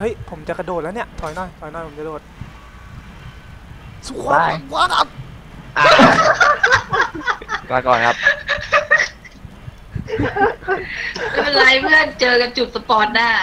ฮ้ยผมจะกระโดดแล้วเนี่ยถอยหน่อยผมจะโดดสุขว้าวก่อนครับไม่เป็นไรเพื่อนเจอกันจุดสปอนหน้า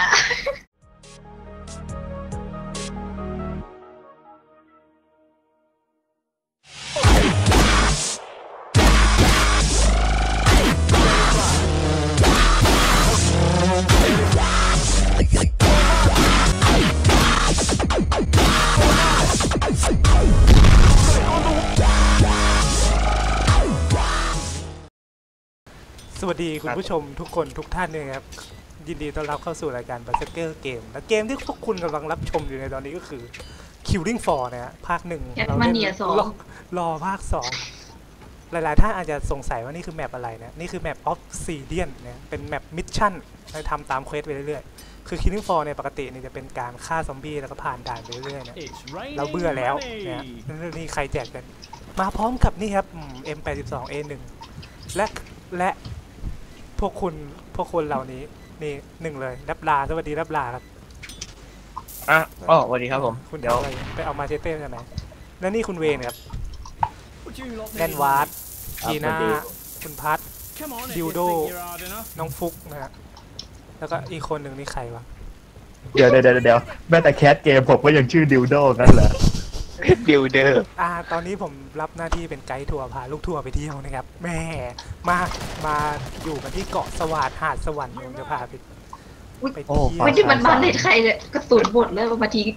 สวัสดีคุณผู้ชมทุกคนทุกท่านเลยครับยินดีต้อนรับเข้าสู่รายการ Berserker เกมและเกมที่พวกคุณกำลังรับชมอยู่ในตอนนี้ก็คือ Killing Floor นะฮะภาคหนึ่งเราเล่นรอภาค2หลายๆท่านอาจจะสงสัยว่านี่คือแมปอะไรนะนี่คือแมป Obsidian นะเป็นแมปมิชชั่นให้ทำตามเควสไปเรื่อยๆคือ Killing Floor เนี่ยปกตินี่จะเป็นการฆ่าซอมบี้แล้วก็ผ่านด่านไปเรื่อยๆนะเราเบื่อแล้วนะนี่ใครแจกกันมาพร้อมกับนี่ครับM82A1 และพวกคุณเหล่านี้นี่หนึ่งเลยรับลาสวัสดีรับลาครับสวัสดีครับผมคุณเดี๋ยวไปเอามาเชเต้ใช่ไหมแล้วนี่คุณเวงครับแดนวาร์ดกีน่าคุณพัทดิวโดน้องฟุกนะฮะแล้วก็อีกคนหนึ่งนี่ใครวะเดี๋ยวแม้แต่แคสเกมผมก็ยังชื่อดิวโดกันเหรอดิวเดอร์ตอนนี้ผมรับหน้าที่เป็นไกด์ทัวร์พาลูกทัวร์ไปเที่ยวนะครับแม่มาอยู่กันที่เกาะสวาดหาดสวรรค์ผมจะพาไปเที่ยวไม่ที่มันบ้านเด็ดใครเลยกระสุนหมดเลยมาที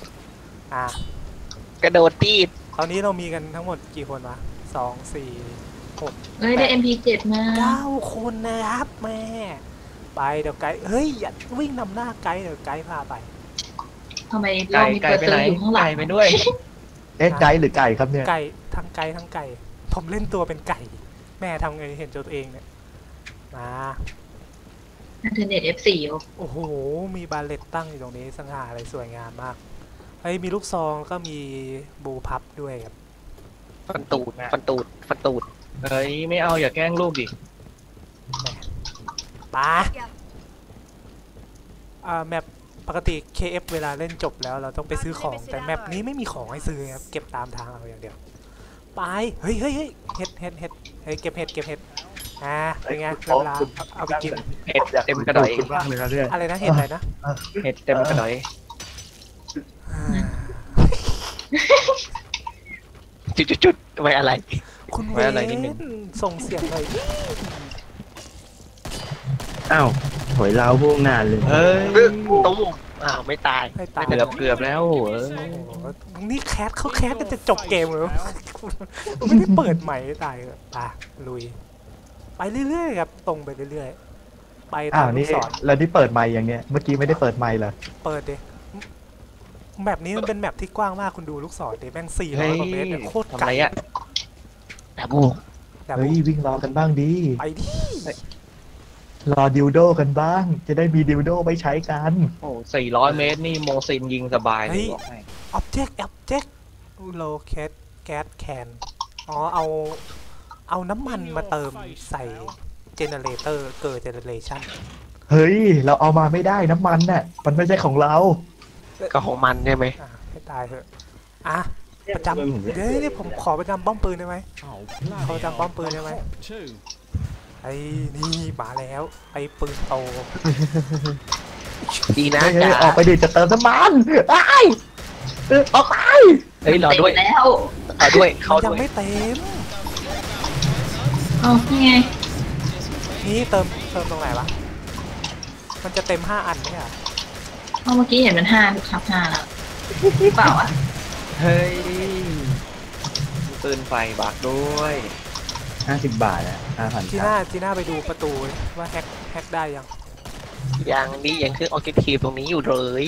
กระโดดตีดตอนนี้เรามีกันทั้งหมดกี่คนวะ2 4 6 เฮ้ยได้ MP7 มา 9 คนนะครับแม่ไปเดี๋ยวไกด์เฮ้ยอย่าวิ่งนำหน้าไกด์เดี๋ยวไกด์พาไปทำไมเรามีเปิดเซิร์ฟอยู่ข้างหลังไปด้วยไก่หรือไก่ครับเนี่ยไก่ทั้งไก่ผมเล่นตัวเป็นไก่แม่ทำไงเห็นตัวเองเนี่ยมาอินเทอร์เน็ต F4 โอ้โหมีบาเลตตั้งอยู่ตรงนี้สง่าอะไรสวยงามมากเฮ้ยมีลูกซองก็มีบูพับด้วยครับฟันตูดเฮ้ยไม่เอาอย่าแกล้งลูกดิแมปปกติ KF เวลาเล่นจบแล้วเราต้องไปซื้อของแต่แมปนี้ไม่มีของให้ซื้อครับเก็บตามทางเอาอย่างเดียวไปเฮ้ยเห็ดเฮ้ยเก็บเห็ดเป็นไงเวลาเอาไปกินเห็ดเต็มกระดอยอะไรนะเห็ดอะไรนะเห็ดเต็มกระดอยจุดไว้อะไรคุณไว้อะไรนิดนึงส่งเสียงเลยอ้าวถอยเล้าพวกนานเลยตุ้มไม่ตายเกือบแล้วนี่แคสก็จะจบเกมเลยไม่ได้เปิดใหม่ตายลุยไปเรื่อยๆครับตรงไปเรื่อยๆไปตามลูกศรแล้วนี่เปิดไมค์อย่างเงี้ยเมื่อกี้ไม่ได้เปิดไมค์เหรอเปิดดิแมปนี้มันเป็นแมปที่กว้างมากคุณดูลูกศรดิแม่ง400 กว่าเมตรโคตรไกลแต่เฮ้ยวิ่งรอกันบ้างดีไปดิรอดิวโดกันบ้างจะได้มีดิวโดไว้ใช้กันโอ้400 เมตรนี่โมซินยิงสบายเลยบอกให้ object locate gas can เอาน้ำมันมาเติมใส่เจเนเรเตอร์เกิดเจเนเรชันเฮ้ยเราเอามาไม่ได้น้ำมันน่ะมันไม่ใช่ของเราก็ของมันใช่ไหมให้ตายเถอะประจำเดี๋ยวผมขอประจำป้อมปืนได้ไหมขอประจำป้อมปืนได้ไหมไอ้นี่มาแล้วไอ้ปืนโตดีนะออกไปดิจะเติมน้ำมันไอ้ออกไปเฮ้ยรอด้วยแล้วรอด้วยเขายังไม่เต็มนี่ไงนี่เติมตรงไหนวะมันจะเต็ม5 อันไหมอ่ะเมื่อกี้เห็นมัน5 แล้วเปล่าเฮ้ยปืนไฟบากด้วย 50 บาทนะ5,000 จีน่าไปดูประตูว่าแฮกได้ยังนี่ยังคือออบเจกตีฟตรงนี้อยู่เลย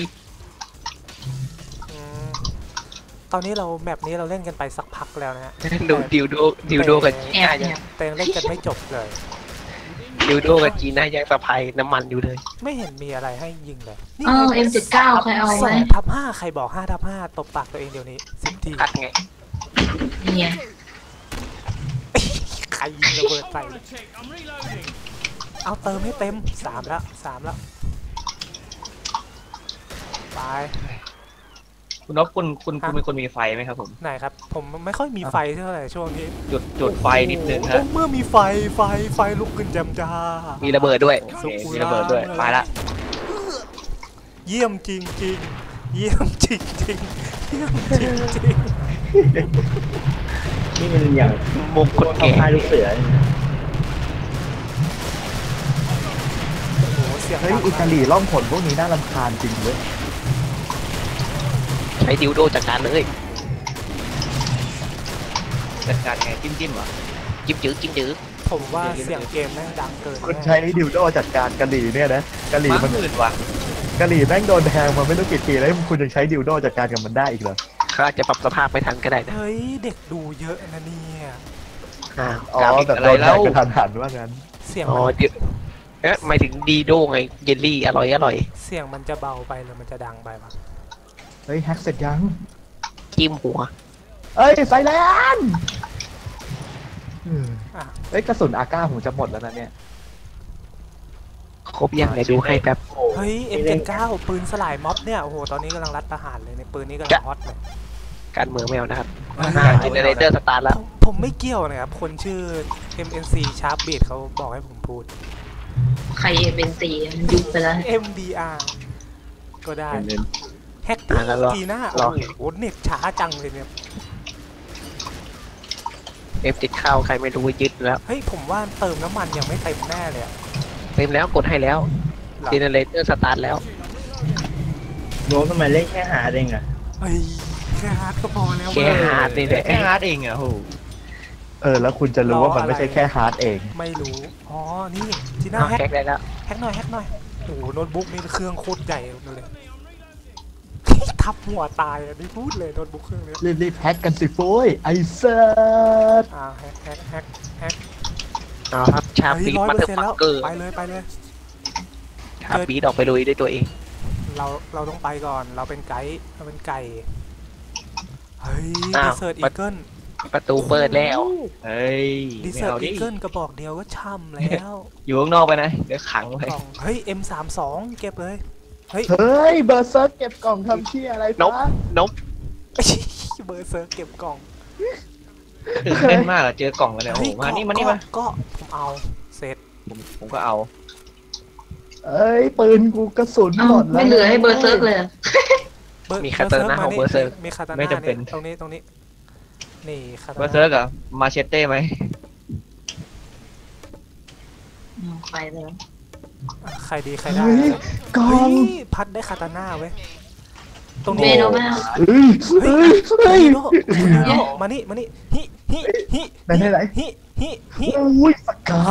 ตอนนี้เราแมปนี้เราเล่นกันไปสักพักแล้วนะฮะดูดิวโดกับจีน่ายังแต่เล่นกันไม่จบเลยดิวโดกับจีน่ายังสะพายน้ำมันอยู่เลยไม่เห็นมีอะไรให้ยิงเลย M79 ใครเอาไหม 2/5ใครบอก5/5ตบปากตัวเองเดี๋ยวนี้10 ทีอัดไงเนี่ยใครยิงระเบิดใส่เอาเติมให้เต็ม3 แล้วไปคุณนพคุณเป็นคนมีไฟไหมครับผมไหนครับผมไม่ค่อยมีไฟเท่าไหร่ช่วงนี้จุดไฟนิดนึงโอ้ฮะเมื่อมีไฟลุกขึ้นจำจ้ามีระเบิดด้วยโอเคมีระเบิดด้วยไปละเยี่ยมจริงๆเยี่ยมจริงๆเยี่ยมจริงนี่มันอย่างมุมคนเอาแก่ค่ายลูกเสือนี่นะๆโอ้โหเสียงเฮ้ยอิตาลีล่องผลพวกนี้น่ารำคาญจริงเว้ยใช้ดิวโดจัดการเลยจัดการไงจิ้มเหรอจิ้มจื้อจิ้มจื้อผมว่าเสียงเกมแม่งดังเกินคุณแน่ใช้ดิวโดจัดการกะหรี่เนี่ยนะกะหรี่ม้ามันหื่นว่ะกะหรี่แม่งโดนแทงมาไม่รู้กี่ทีแล้วคุณยังใช้ดิวโดจัดการกับมันได้อีกเหรอเขาอาจจะปรับสภาพไม่ทันก็ได้นะเฮ้ยเด็กดูเยอะนะเนี่ยอ๋อแบบโดนแทงกระทันหันว่างั้นเสียงอ๋อมันเดี๋ยวหมายถึงดีโดไงเยลลี่อร่อยเสียงมันจะเบาไปหรือมันจะดังไปวะเฮ้ยแฮกเสร็จยังจิ้มหัวเอ้ยไซแลนด์อ่ะเฮ้ยกระสุนอาก้าผมจะหมดแล้วนะเนี่ยครบยังไหนดูให้แป๊บเฮ้ย M79 ปืนสลายม็อบเนี่ยโอ้โหตอนนี้กำลังรัดประหารเลยในปืนนี้กำลังฮอตเลยการเมืองไม่เอานะครับเจเนเรเตอร์สตาร์ทแล้วผมไม่เกี่ยวนะครับคนชื่อ MNC Sharp Beat เขาบอกให้ผมพูดใครเป็นตีมันยุบไปแล้ว MDR ก็ได้เป็นแฮกแล้วรอจีน่ารอโอ้โหเน็ตช้าจังเลยเนี่ยเอฟติดข้าวใครไม่รู้ยึดแล้วเฮ้ยผมว่าเติมน้ำมันยังไม่เต็มแน่เลยอะเต็มแล้วกดให้แล้วเหรอเจเนเรเตอร์สตาร์ทแล้วโน้ตทำไมเล่นแค่หาเองอะเฮ้ยแค่ฮาร์ดก็พอแล้วแค่ฮาร์ดนี่แหละแค่ฮาร์ดเองเหรอโหแล้วคุณจะรู้ว่ามันไม่ใช่แค่ฮาร์ดเองไม่รู้อ๋อนี่จีน่าเอาแฮกแฮกได้แล้วแฮกหน่อยโอ้โหโน้ตบุ๊กนี่เครื่องโคตรใหญ่เลยทับหัวตายอ่ะนี่พูดเลยโน้ตบุ๊กเครื่องนี้รีบแฮกกันสิโฟ้ยไอเซิร์แฮกเอาครับชาเฮ้ยปีด 100% มาเตอร์ฟัแล้วกเกอร์ไปเลยชาปีดออกไปลุยด้วยตัวเองเราต้องไปก่อนเราเป็นไกด์เราเป็นไก่เฮ้ยอ้าวดีเซิร์ตอีเกิลประตูเปิดแล้วเฮ้ยดีไม่เซิร์ตเอาอีดิเกิลกระบอกเดียวก็ช่ำแล้วอยู่ข้างนอกไปนะเดี๋ยวขังไปกล่องเฮ้ย M32 เก็บเลยเฮ้ยเฮ้ยเบอร์เซิร์กเก็บกล่องทำเชี่ยอะไรนปะนบเบอร์เซิร์ฟเก็บกล่องตื่นเต้นมากอะเจอกล่องกันเนี่ยโอ้โหมานี่มาก็ผมเอาเสร็จผมก็เอาเอ้ยปืนกูกระสุนเอ้าหมดแล้วไม่เหลือให้เบอร์เซิร์ฟเลยอะมีคาเตอร์หน้าของเบอร์เซอร์มีคาตาไม่น่าจำเป็นตรงนี้นี่คาตาเบอน่าร์เซิร์กอะมาเชตเต้ไหมไปเลยใครดีใครได้เฮ้ยกล่อเฮ้งยพัดได้คาตาน่าเว้ยตรงเมนี้โนไม่เอาเฮ้ยเฮ้ยเฮ้ยโดมานี่ฮิไหนฮิโอ้ยปากกา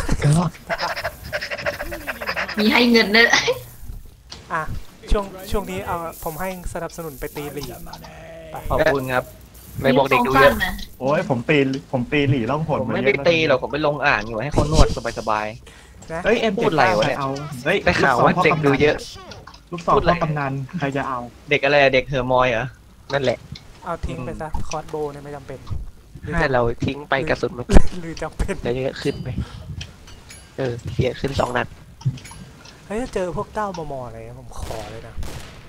มีให้เงินเนอะอ่ะช่วงนี้เอาผมให้สนับสนุนไปตีลีกไปขอบคุณครับไม่บอกเด็กดูเยอะนะโอ้ยผมตีหลี่ล่องหนผมไม่ได้ตีหรอกผมไปลงอ่านอยู่ให้เขานวดสบายนะเฮ้ยเอ็มพูดอะไรวะเนี่ยเอาเฮ้ยได้ข่าวว่าเด็กดูเยอะลูกศรพ่อกำนันใครจะเอาๆเด็กอะไรอะเด็กเฮอร์มอยเหรอนั่นแหละเอาทิ้งไปซะคอร์สโบเนี่ยไม่จำเป็นถ้าเราทิ้งไปกระสุนมันหรือจำเป็นจะเยอะขึ้นไปเสียขึ้น2 นัดเฮ้ยถ้าเจอพวกเก้ามมอะไรนะผมขอเลยนะ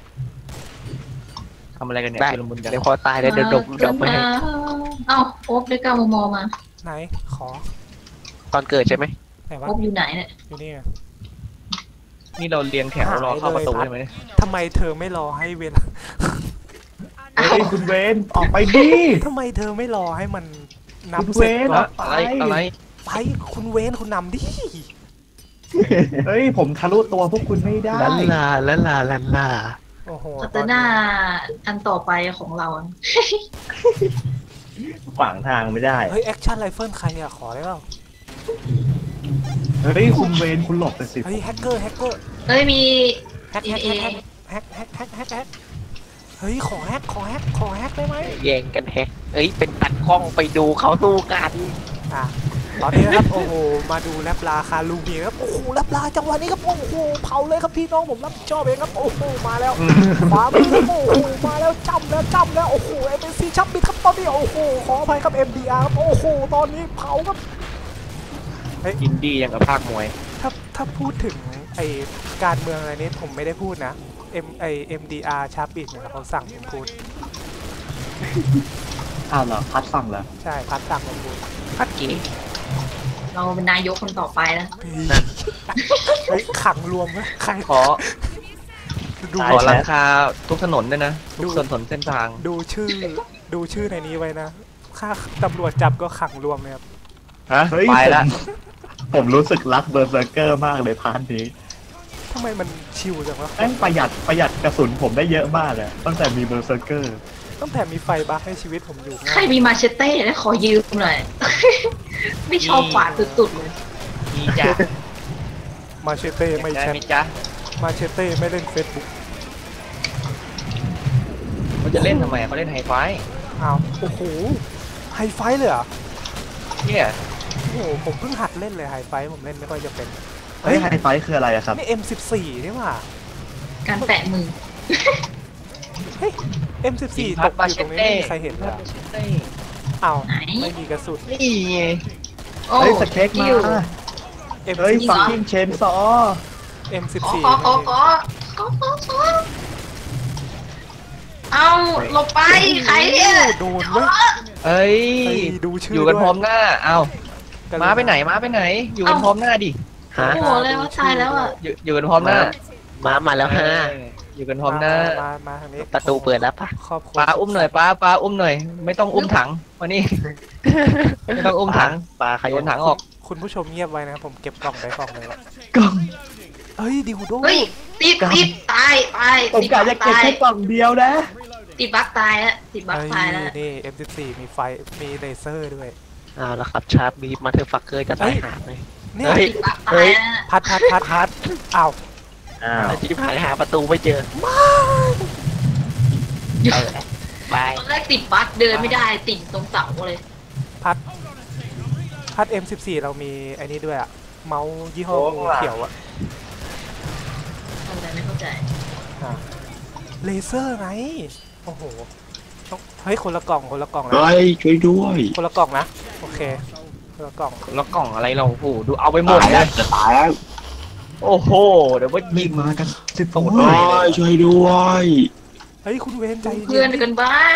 ทำอะไรกันเนี่ยได้ชุลมุนกันเดี๋ยวพอตายแล้วเดี๋ยวดมไปให้เอ้าโอ๊บได้9 มมมาไหนขอตอนเกิดใช่ไหมไหนวะโอ๊บอยู่ไหนเนี่ยอยู่นี่ไงนี่เราเรียงแถวรอเข้าประตูใช่ไหมทำไมเธอไม่รอให้เวลาเฮ้ยคุณเวนออกไปดิทำไมเธอไม่รอให้มันคุณนับเวเสร็จนก่อนอะไรไปคุณเวนคุณนำดิเฮ้ยผมทะลุตัวพวกคุณไม่ได้ลันลาโอ้โหคาตาน่าอันต่อไปของเราอะขวางทางไม่ได้เฮ้ยแอคชั่นไรเฟิลใครอะขอได้เปล่าเฮ้ยคุณเวนคุณหลบไปสิเฮ้ยแฮกเกอร์เอ้ยมีแฮกเฮ้ยขอแฮกได้ไหมแย่งกันแฮกเป็นตัดกล้องไปดูเขาสู้กันอ่ะตอนนี้นะครับโอ้โหมาดูแรปลาคาลูเมียครับโอ้โหแรปลาจังหวะนี้ครับโอ้โหเผาเลยครับพี่น้องผมรับผิดชอบเองครับโอ้โหมาแล้วขวามือครับโอ้โหมาแล้วจำแล้วโอ้โหเอ็มซีชับบิดครับตอนนี้โอ้โหขออภัยครับ MDR ครับโอ้โหตอนนี้เผาครับอินดี้ยังกับภาคมวยถ้าพูดถึงไอการเมืองอะไรนี้ผมไม่ได้พูดนะ MDR ชาร์ปบิดเนี่ยเขาสั่งผมพูดอ้าวเหรอพัดสั่งเหรอใช่พัดสั่งผมพูดพัดกี่เราเป็นนายกคนต่อไปแล้วเฮ้ยขังรวมไหมใครขอดูขอราคาทุกถนนด้วยนะ ทุกถนนเส้นทางดูชื่อในนี้ไว้นะค่าตำรวจจับก็ขังรวมเลยครับฮะเฮ้ยไปละผมรู้สึกรักเบอร์เซอร์เกอร์มากเลยพาร์ทนี้ทำไมมันชิวจังวะแม่งประหยัดกระสุนผมได้เยอะมากเลยตั้งแต่มีเบอร์เซอร์เกอร์ตั้งแต่มีไฟบัคให้ชีวิตผมอยู่ใครมีมาเชเต้แล้วขอยืมหน่อย ไม่ชอบขวานสุดๆเลยมีจ้ะมาเชเต้ไม่ได้แชไหมทจ๊ะมาเชเต้ไม่เล่น Facebook เขาจะเล่นทำไมเขาเล่นไฮไฟอ้าวโอ้โหไฮไฟเลยเหรอเนี่ยโอ้โหผมเพิ่งหัดเล่นเลยไฮไฟผมเล่นไม่ค่อยจะเป็นเฮ้ยไฮไฟคืออะไรอะครับนี่ M14 นี่หว่าการแตะมือเฮ้ย M14 ยิงตพัดกมาอยู่เชตรงนี้เต้ไม่มีใครเห็นเลยพัดอะมาเชเต้อ้าวไหนไม่มีกระสุนนี่ไงโอ้เฮ้ยสเก็กคิมาว เฮ้ย M14 ฟังกิ้งเชนซอ M14 ขอเอาหลบไปใครเนี่ยโดนเว้ยเอ้ยเฮ้ยดูชื่ออยู่กันด้วยพร้อมหน้า เอากรุณม้าไปไหนม้าไปไหน อยู่กันพร้อมหน้าดิฮะโอ้โหเลยว่าตายแล้วอ่ะอยู่กันพร้อมหน้ามาแล้วฮะอยู่กันพร้อมหน้ามาทางนี้ประตูเปิดแล้วปะครอบครัวปลาอุ้มหน่อยปลาอุ้มหน่อย ไม่ต้องอุ้มถังมานี่ ไม่ต้องอุ้มถังปลาใครโยนถังออกคุณผู้ชมเงียบไว้นะครับผมเก็บกล่องไปกล่องเลยละกล่องเฮ้ยดิวโดเฮ้ยติดตายผมกะจะเก็บแค่กล่องเดียวนะติดบักตายแล้วติดบักเฮ้ยตายแล้วนี่ M14 มีไฟมีเลเซอร์ด้วยเอาแล้วครับชาร์ปบีมาเธอฟักเกอร์จะตายหาไหมเนี่ยเฮ้ยติดบักตายแล้วพัดอ้าวอ้าวที่ผ่านหาประตูไม่เจอไปตอนแรกติดบักเดินไม่ได้ติดตรงเสาเลยพัด M14 เรามีไอ้นี่ด้วยอะเมาส์ยี่ห้องูเขียวอะอะไรไม่เข้าใจเลเซอร์ไงโอ้โหต้องเฮ้ยคนละกล่องนะเฮ้ยช่วยด้วยคนละกล่องนะโอเคคนละกล่องแล้วกล่องอะไรเราโอ้โหดูเอาไปหมดตายเลแล้วยจะตายแล้วโอ้โห เดี๋ยวว่ามียิงมากันสิบโอ้เฮ้ยช่วยด้วยเฮ้ยคุณเวนใจเพื่อนกันบ้าง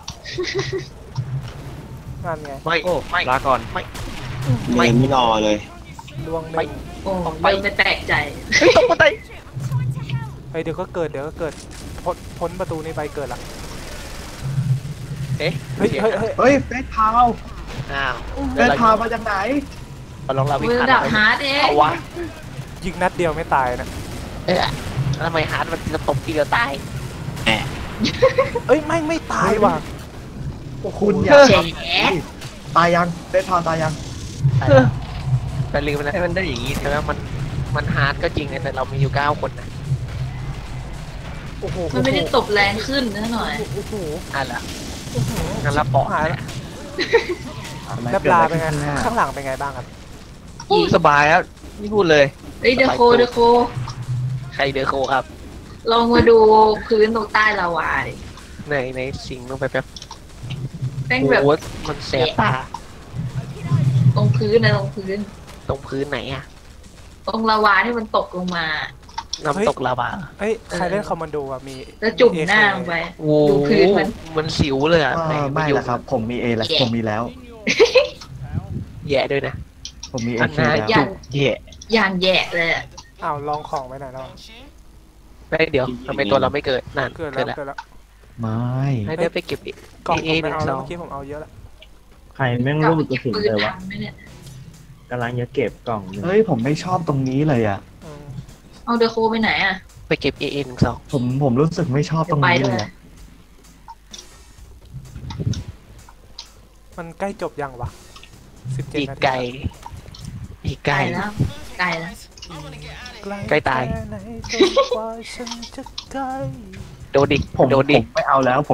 งานไงไม่โอ้ไม่ลาก่อนเรียนไม่รอเลยลวงหนึ่งโอ้เริ่มไม่แปลกใจเฮ้ยตกมาไตเฮ้ยเดี๋ยวก็เกิดพ้นประตูนี้ไปเกิดละเอ๊ะเฮ้ยเฮ้ยเฟสพาวอ้าวเฟสพาวมาจากไหนเราลองเราวิ่งมือผ่านดับฮาร์ดเองเอาวะยิงนัดเดียวไม่ตายนะเอ๊ะทำไมฮาร์ดมันจะตบทีเดียวตายเอ้ยไม่ตายว่ะโอ้โหคุณอย่าแฉตายยังเฟสพาวตายยังแต่ลืมไปแล้วให้มันได้อย่างนี้ใช่ไหมมันฮาร์ดก็จริงนะแต่เรามีอยู่9คนนะโอ้โหมันไม่ได้ตบแรงขึ้นนะหน่อยโอ้โหอ่ะเหรองั้นเราปอกหายแล้วนับลาเป็นไงข้างหลังเป็นไงบ้างครับสบายแล้วนี่พูดเลยเฮ้ยเดอะโคใครเดอโคครับลองมาดูพื้นตรงใต้ลาวาดิในสิงลงไปแป๊บแม่งโอ้แบบโหมันแสบตาตรงพื้นนะตรงพื้นตรงพื้นไหนอะตรงลาวาที่มันตกลงมาน้ำตกลาวาเอ้ยใครเล่นคอมมานโดอ่ะมีแล้วจุ่มหน้าลงไปโอ้ดูพื้นมันมันสิวเลยอะไม่ละครับ ผมมีเอแล้วผมมีแล้วแย่ด้วยนะผมมีเออันคีน่าแล้วจุกแย่อย่างแย่เลยอะอ้าวลองของไปไหนแล้วไม่เดี๋ยวทำไมตัวเราไม่เกิดนั่นเกิดเกิแล้ดวแล้วเกิดแล้วไม่ให้ได้ไปเก็บอีกกล่องผมเอไม่เอาแล้ว 1 เมื่อกี้ผมเอาเยอะแล้วใครแม่งกลับรูไปดกระเก็บสุนปืนเลยวะทันไหมเนี่ยกำลังจะเก็บกล่องอยู่เฮ้ยผมไม่ชอบตรงนี้เลยอ่ะอืมเอาเดอะโคไปไหนอ่ะไปเก็บ AA12 ผมรู้สึกไม่ชอบตรงไปนี้ด้เลวยยอะมันใกล้จบยังวะ17 อีกนาทีไกลอีกไกไกลลแล้วไกลแล้วใกล้ตายแค่ไหนจนกว่าฉันจะใกล้โดนดิผมโดนดิไม่เอาแล้ว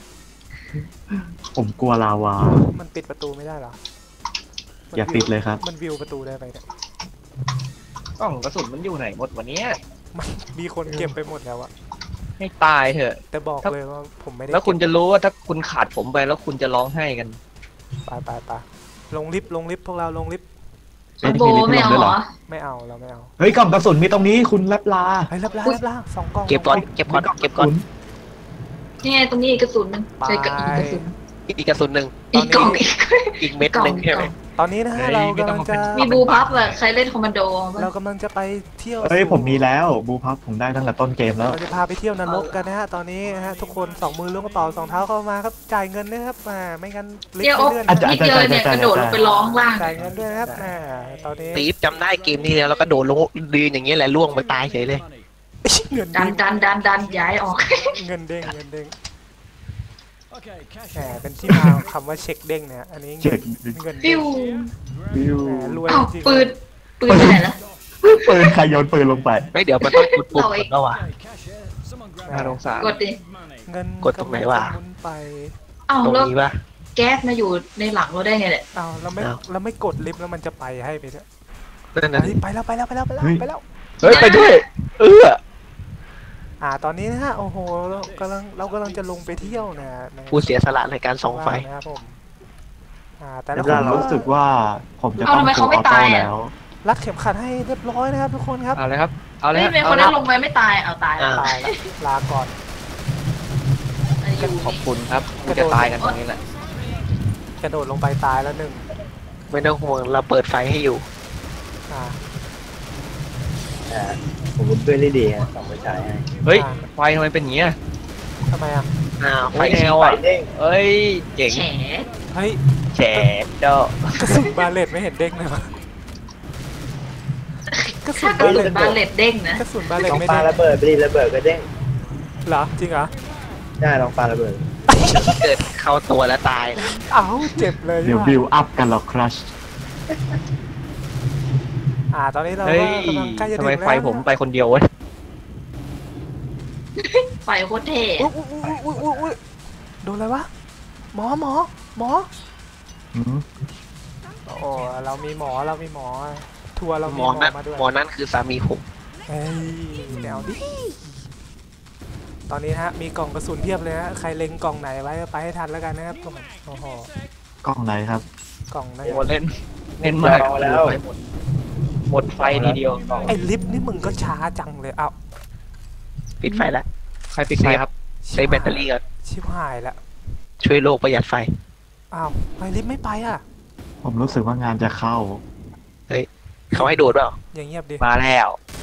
ผมกลัวลาวามันปิดประตูไม่ได้เหรออย่าปิดเลยครับมันวิวประตูได้ไปเนี่ยกล่องกระสุนมันอยู่ไหนหมดวันนี้มันมีคนเก็บไปหมดแล้วอะให้ตายเถอะแต่บอกเลยว่าผมไม่ได้แล้วคุณจะรู้ว่าถ้าคุณขาดผมไปแล้วคุณจะร้องไห้กันไปลงลิฟต์พวกเราลงลิฟต์ลโบไม่เอาเหรอไม่เอาเราไม่เอาเฮ้ยกล่องกระสุนมีตรงนี้คุณลับลาเฮ้ยรับล่า2 กล่องเก็บก่อนเก็บก่อนเก็บก่อนนี่ไงตรงนี้อีกกระสุนนึงใช้กระสุนอีกกระสุนหนึ่งอีกกล่องอีกอีกเม็ดหนึ่งใช่ไหมตอนนี้นะฮะเรากำลังจะมีบูพับอะใครเล่นคอมมานโดบ้างเรากำลังจะไปเที่ยวเฮ้ยผมมีแล้วบูพับผมได้ตั้งแต่ต้นเกมแล้วเราจะพาไปเที่ยวนรกกันนะฮะตอนนี้นะฮะทุกคน2 มือล้วงกระเป๋า2 เท้าเข้ามาครับจ่ายเงินนะครับไม่งั้นลิฟเดี๋ยวต์ไม่เลื่อนนิดเดียวเนี่ยกระโดดลงไปร้องล่างจ่ายเงินด้วยนะครับตอนนี้ตีฟจำได้เกมนี้แล้วก็โดดลงดีอย่างเงี้ยแหละล่วงไปตายเฉยเลยเงินดัเด้นงดันย้ายออกเงินเด้งเป็นที่มาของคำว่าเช็คเด้งเนี่ยอันนี้เช็คเงินฟิเด้งววิวรวยอ้าวจริงปืนไปไหนละปืนใครโยนปืนลงไปไม่เดี๋ยวมันต้องกดปุ่มแล้วว่ะน่าสงสารกดดิเงินกดตรงไหนวะหมุนไปอ้าวตรงแล้วนี้ป่ะแก๊สมาอยู่ในหลังเราได้ไงเนี่ยอ้าวเราไม่กดลิฟต์แล้วมันจะไปให้ไปเนี่ยนั่นน่ะเฮ้ยไปแล้วเฮ้ยไปแล้วเฮ้ยไปด้วยตอนนี้นะฮะโอ้โหเรากำลังจะลงไปเที่ยวนะผู้เสียสละในการส่องไฟนะครับผมแต่แล้ละวคนรู้สึกว่าผมจะต้องฟูลออโต้แล้วรัดเข็มขัดให้เรียบร้อยนะครับทุกคนครับเอาเลยครับเอาเลยเฮ้ยครับเป็นคนนั้นลงไปไม่ตายเอาตายแล้วตายแล้วลาก่อนอยู่ขอบคุณครับกูจะตายกันตรงนี้แหละกระโดดลงไปตายแล้วหนึ่งไม่ต้องห่วงเราเปิดไฟให้อยู่อ่าผมบุญด้วยดีฮะส่องไปฉายให้เฮ้ยไฟทำไมเป็นอย่างเงี้ยทำไมอ่ะไฟไฟแนวอ่ะเอ้ยเจ๋งแฉเฮ้ยแฉเจ้ากระสุนบาเลตไม่เห็นเด้งเลยวะกระสุถ้าน กระบาเลตสุนบาเลตเด้งนะกระสุนบาเลตลองไม่ปาเด้งระเบิดไปดิระเบิดก็เด้งเหรอจริงเหรอได้ลองปาระเบิดเกิดเข้าตัวแล้วตายนะเอ้าเจ็บเลยเดี๋ยวบิวอัพกันหรอครัชตอนนี้เราเฮ้ยก็กำลังใกล้จะทำถึงไมแล้วไฟผมไปคนเดียววะไฟโคตรเท่อุ้ยโดนอะไรวะหมอโอ้เรามีหมอทัวร์เราหมีมอหมอนั้นมาด้วยหมอนั้นคือสามีผมเฮ้ยแนวดิตอนนี้นะฮะมีกล่องกระสุนเพียบเลยฮะใครเล็งกล่องไหนไว้ก็ไปให้ทันแล้วกันนะครับโอ้โหกล้องไหนครับกล่องไหนโอ้เล่นมากหมดไฟทีเดียวไอ้ลิฟต์นี่มึงก็ช้าจังเลยเอ้าปิดไฟแล้วใครปิดไฟครับใช้แบตเตอรี่ก่อนชิบหายแล้วช่วยโลกประหยัดไฟอ้าวไอ้ลิฟต์ไม่ไปอ่ะผมรู้สึกว่างานจะเข้าเขาให้โดดเปล่าอย่างเงียบดิมาแล้ว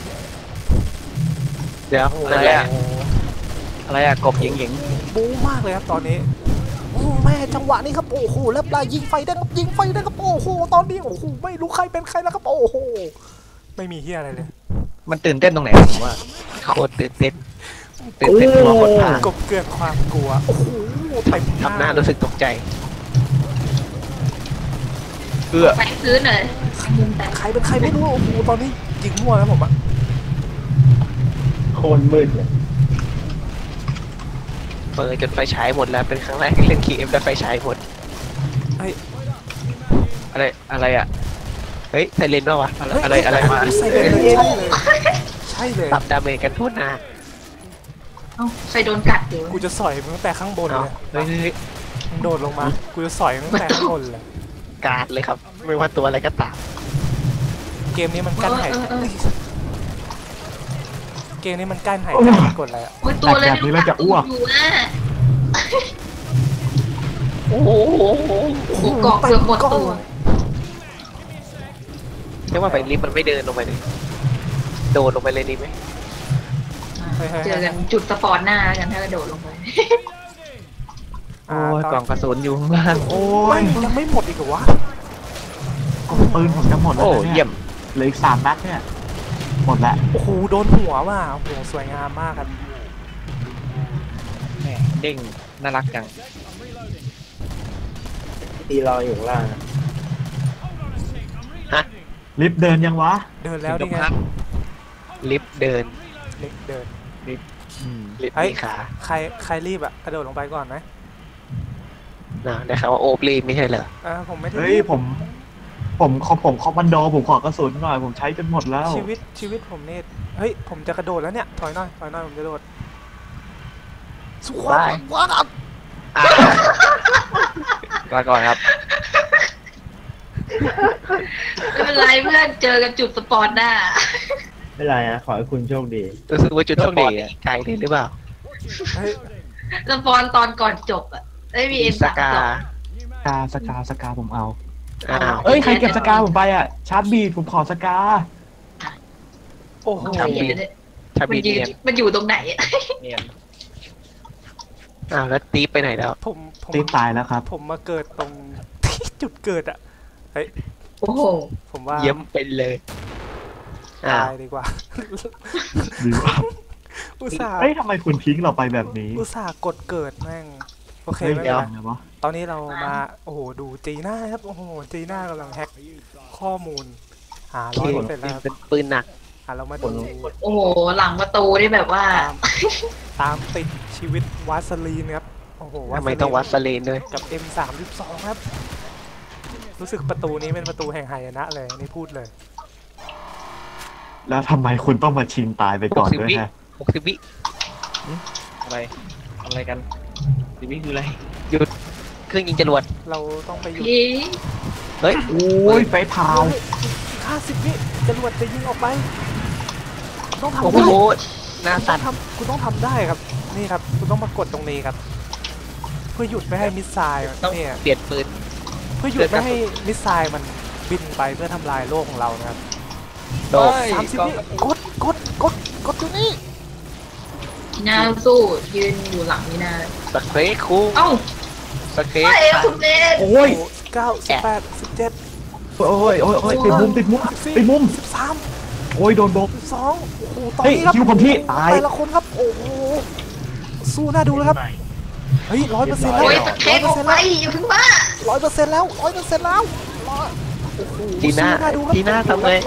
เดี๋ยวโอ้โหอะไรอะอะไรอะกบหยิงบู๊มากเลยครับตอนนี้โอ้แม่จังหวะนี้ครับโอ้โหแล้วปลายิงไฟได้ครับโอ้โหตอนนี้โอ้โหไม่รู้ใครเป็นใครแล้วครับโอ้โหไม่มีเฮียอะไรเลยมันตื่นเต้นตรงไหนผมว่าโคตรตื่นเต้นกลัวคนพากบเกลื่อนความกลัวโอ้โหเต็มทำหน้ารู้สึกตกใจแฝงพื้นเลยมุมแต่ใครเป็นใครไม่รู้โอ้โหตอนนี้ยิงมั่วแล้วผมอะโคนมืดเลยเปิดจนไฟฉายหมดแล้วเป็นครั้งแรกที่เล่นคีเอฟแล้วไฟฉายหมดอะไรอะเฮ้ยไซเรนป่าวะอะไรมาใช่เลยใช่เลยปรับดาเมจกันทั่วหน้าเอ้าใครโดนกัดอยู่กูจะสอยมึงตั้งแต่ข้างบนเลยเฮ้ยมึงโดดลงมากูจะสอยมึงตั้งแต่ข้างบนเลยการ์ดเลยครับ ไม่ว่าตัวอะไรก็ตามเกมนี้มันกั้นหายเกมนี้มันกั้นหายใจกดอะไรอะโอ้ยตัวเลยแบบนี้แล้วจะอ้วกอยู่อ่ะโอ้โหโอ้โหเกาะเกือบหมดตัวเรียกว่าไปลิฟต์มันไม่เดินลงไปเลยโดดลงไปเลยดีไหมเจอกันจุดสปอร์ตหน้ากันถ้ากระโดดลงไปโอ้ยกล่องกระสุนอยู่ข้างล่างโอ้ไม่ยยังไม่หมดอีกเหรอวะปืนผมจะหมดแล้วโอ้นะเยี่เนี่ยยมเหลืออีก3 นัดเนี่ย หมดแล้วโอ้โหโดนหัวว่ะโอ้โหสวยงามมากครับแหมเด้งน่ารักจังตีรออยู่ข้างล่างลิฟต์เดินยังวะเดินแล้วนี่ไงลิฟต์เดินลิฟต์เดินลิฟต์เฮ้ยมีขาใครรีบอะกระโดดลงไปก่อนไหมได้ข่าวว่าโอบรีบไม่ใช่เหรอผมไม่ได้เฮ้ยผมคอมมานโดผมขอกระสุนหน่อยผมใช้จนหมดแล้วชีวิตผมเนี่ยเฮ้ยผมจะกระโดดแล้วเนี่ยถอยหน่อยผมจะโดดสุขวัลาก่อนครับไม่เป็นไรเพื่อนเจอกันจุดสปอนหน้าไม่เป็นไรนะขอให้คุณโชคดีรู้สึกว่าจุดสปอร์ตไกลเลยหรือเปล่าเฮ้ยสปอนตอนก่อนจบอ่ะไม่มีเอ็มสสามกาสองสกาผมเอาอ้าวเอ้ยใครเก็บสกาผมไปอ่ะชาร์จบีดผมขอสกาโอ้โหชาบีนชามับีนนยืนเนียนมันอยู่ตรงไหนอะเนียนอ้าวแล้วตีไปไหนแล้วผมตีตายแล้วครับผมมาเกิดตรงที่จุดเกิดอ่ะเฮ้ยโอ้โหผมว่าเยี่ยมเป็นเลยอ้าตาวยดีกว่าดีว่ะอุตส่าห์เฮ้ยทำไมคุณทิ้งเราไปแบบนี้อุตส่าห์กดเกิดแม่งโอเคเฮ้ยไม่เดี๋เป็ยวนไรไงวะตอนนี้เรามาโอ้โหดูจีน่าครับโอ้โหจีน่ากำลังแฮ็กข้อมูลหา100%แล้วครับเป็นปืนหนักเรามาดูโอ้โหหลังประตูนี่แบบว่าตามติดชีวิตวัสลีนครับโอ้โหทำไมต้องวัดสเลนด้วยกับ M32 ครับ รู้สึกประตูนี้เป็นประตูแห่งหายนะเลยนี่พูดเลยแล้วทำไมคุณต้องมาชิงตายไปก่อนด้วยฮะ 60 วิอะไรทำอะไรกันสิวิคืออะไรเครื่องยิงจรวดเราต้องไปอยู่พี่เฮ้ยโอ้ยไฟเผา 50 วิจรวดจะยิงออกไปต้องทำโอ้ได้โหหน้าต้สั่อน งทำคุณต้องทำได้ครับ นี่ครับ คุณต้องมากดตรงนี้ครับ เพื่อหยุดไม่ให้มิสไซล์เนี่ยเปลี่ยนปืนเพื่อหยุดไม่ให้มิสไซล์มันบินไปเพื่อทำลายโลกของเรานะครับโดด 30 วิกดตัวนี้ทีน่าสู้ยืนอยู่หลังนี่นาสเปรย์คู่เอ้าสเปรย์ไม่คุณเบนโอ้ย 9 18 17 โอ้ยติดมุมติดมุม 13 โอ้ยโดนโบก 12โอ้โหตอนเฮ้ยนี้ครับคิวผมที่ตายแต่ละคนครับ โอ้โหสู้น่าดูแล้วครับ เฮ้ย100%แล้วโอ้ยตะเทกออกไปอย่าเพิ่งบ้า 100%แล้ว100%แล้วโอ้โหทีน่าสู้ดูครับทีน่าทำไง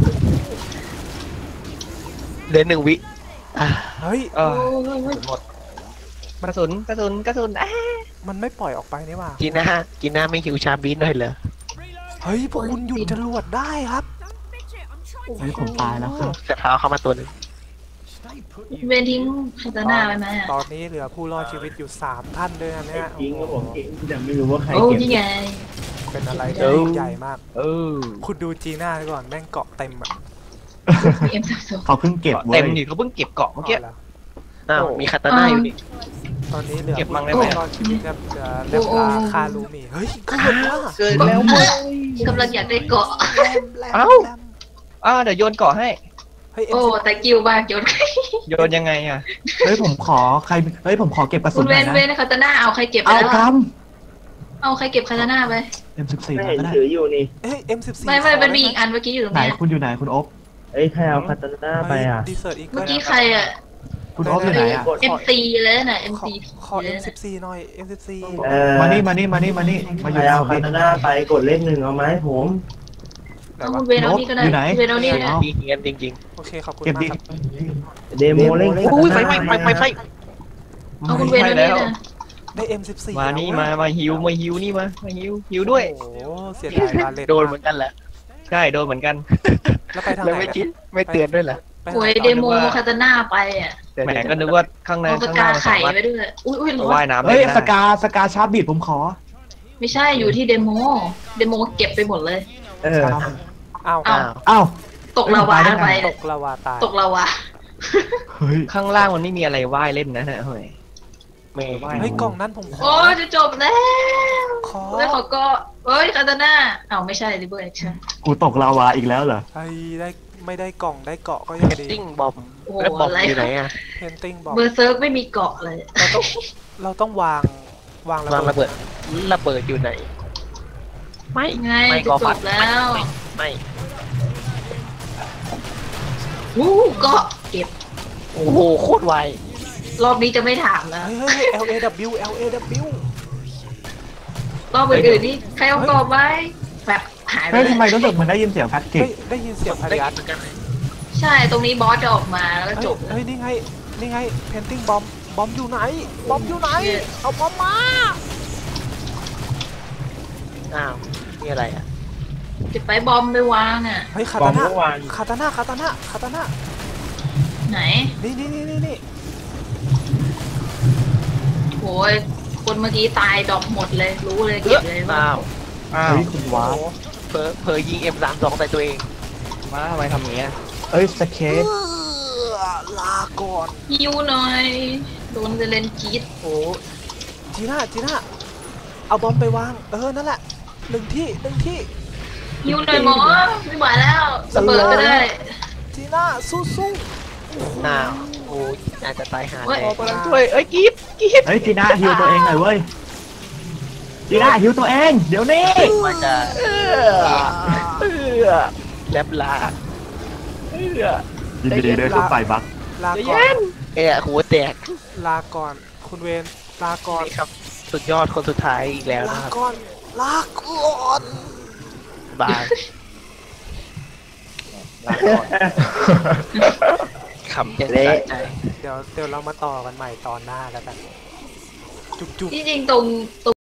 เหลือ1 วิอ่ะเฮ้ยเออหมดกระสุนอ่ะมันไม่ปล่อยออกไปนี่หว่าจีน่าไม่หิวชาบีนหน่อยเหรอเฮ้ยพวกคุณหยุดจรวดได้ครับเฮ้ยผมตายแล้วครับจะเท้าเข้ามาตัวหนึ่งเบนทิ้งคาตาน่าไว้ไหมอะตอนนี้เหลือผู้รอดชีวิตอยู่3ท่านด้วยนะเนี่ยจริงก็โอ้ผมโหจริงแต่ไม่รู้ว่าใครโอ้เก็บนี่ไงเป็นอะไรที่ยิ่งใหญ่มากเออคุณดูจีน่าก่อนแม่งเกาะเต็มอะเอ็มสามสองเขาเพิ่งเก็บเว้เต็ยมอยู่เขาเพิ่งเก็บเกาะเมื่อกี้แล้วอ้าวมีคาตาน่าอยู่นี่ตอนนี้เหลือเก็บมั่งได้ผู้ไหมรอดชีวิตครับจะเลมลาคาลูมีเฮ้ยเกิดว่าเกินแล้วมั้งกำลังอยากได้เกาะเอ้า เดี๋ยวโยนเกาะให้เฮ้ยโอ้แต่กิวบ้างโยนโยนยังไงอ่ะเฮ้ยผมขอผมขอเก็บกระสุคุนณหเวน่อยนนะเวนคาตาน่าเอาใครเก็บไปเอาแล้วกอะเอาใครเก็บคาตาน่าไป M14 ไม่มาเห็นก็ได้ถืออยู่นี่เฮ้ย M14 ไม่มันมีอีกอันเมื่อกี้อยู่ตรงไหนนี้คุณอยู่ไหนคุณอ๊บเอ้ยใครเอาคาตาน่าไปอ่ะดีเซอร์อีกเมื่อกี้ใครอะคุณอ๊บอยู่ไหนอ่ะ MC เลยน่ะ MC ขอเลยน่ะ M14 หน่อย M14 เออมานี่มาอใครยู่เอาแถวคานี้ตาน่าไปกดเลข 1เอาไหมาให้ผมเอาคุณเวนเอานี่ก็ได้อยู่ไหนคุณเวนเอานี่ก็ได้ดีเงียนจริงโอเคขอบคุณเก็บมากดิครับเดโมเล่นๆอุ้ยไฟไฟเอาคุณเวนเอานี่นะได้ M14 มานี่แล้วมาฮิวนี่มาฮิวด้วยโอ้โหเสียดายบาเลตโดนเหมือนกันแหละใช่โดนเหมือนกันแล้วไปทางแล้วไหนไม่เนี่ยคิดไม่เตือนด้วยเหรอไปทางโอ้ไหยนเดต่อโมคาตาน่าไปอ่ะแหมก็นึกว่าข้างในเอาสข้างหกาน้ามันไข่สามารถไว้ด้วยอุ้ยไปร้อว่ายนน้ำเฮ้ยเล่นสได้กาชาร์จบีดผมขอไม่ใช่อยู่ที่เดโมเก็บไปหมดเลยเอออ้าวอ้าวอ้าวตกลาวาไปตกลาวาตายตกลาวาเฮ้ยข้างล่างมันไม่มีอะไรว่ายเล่นนะเนี่ยเฮ้ยไม่เฮ้ยกล่องนั้นผมขอโอ้จะจบแล้วขอแล้วเขาก็เอ้ยคาตาน่าอ้าวไม่ใช่ริเบอร์แอคชั่นกูตกลาวาอีกแล้วเหรอไอ้ได้ไม่ได้กล่องได้เกาะก็ยังเพนดีติ้งบอมโอ้โหแล้วบอมอะไรอยู่ไหนอ่ะเพนติ้งบอกเบอร์เซิร์ฟไม่มีเกาะเลยเราต้องวางระวางเบิระดเบิดระเบิดอยู่ไหน ไม่ไงไม่จะก็จฟัดบแล้วไม่วู้เกาะเก็บโอ้โหโคตรไวรอบนี้จะไม่ถามแล้วเฮ้ย LAW LAW รอบอื่นๆนี่ใครเอาเกาะไว้แบบหายไปเฮ้ยเลทำไมยรู้สึกเหมันได้ยินเสียงแพ็กเกเฮ้จยได้ยินเสียงพาได้ริอัสเหมือนกันเลยใช่ตรงนี้บอสจะออกมาแล้วก็จบเฮ้ยนี่ไงเพนติ้งบอมอยู่ไหนบอมอยู่ไหนเอาบอมมาอ้าวนี่อะไรอ่ะจะไปบอมไปวางอ่ะเฮ้ยคาบอตาม น่าเมื่อวานคาตาน่าไหนนี่โอ้ยคนเมื่อกี้ตายดอกหมดเลยรู้เลยเก็บเลยว่าอ้าวอ้าวเฮ้ยคุณว้าโอ้โหเพอยิง M32 ใส่ตัวเองมาทำไมทำอย่างเงี้ยเอ้ยสเคทลาก่อนฮิวหน่อยโดนเซเลนกรีดโอ้จีน่าเอาบอมไปวางนั่นแหละหนึ่งที่ฮิวหน่อยหมอไม่ไหวแล้วระเบิดก็ได้จีน่าสู้อ้าวโอ้ยน่าจะตายหาเว้ยแน่กำลังช่วยเอ้ยกีบเฮ้ยจีน่าฮิวตัวเองหน่อยเว้ยจีน่าฮิวตัวเองเดี๋ยวนี้ว่าจะแลบลายินดีด้วยครับฝ่ายบักลาก่อนหัวแตกลาก่อนคุณเวนลาก่อนนี่ครับ สุดยอดคนสุดท้ายอีกแล้วลานะครับก่อนบายลาก่อนขำจะสะใจเดี๋ยวเรามาต่อกันใหม่ตอนหน้าแล้วกันจุ๊บที่จริงตรง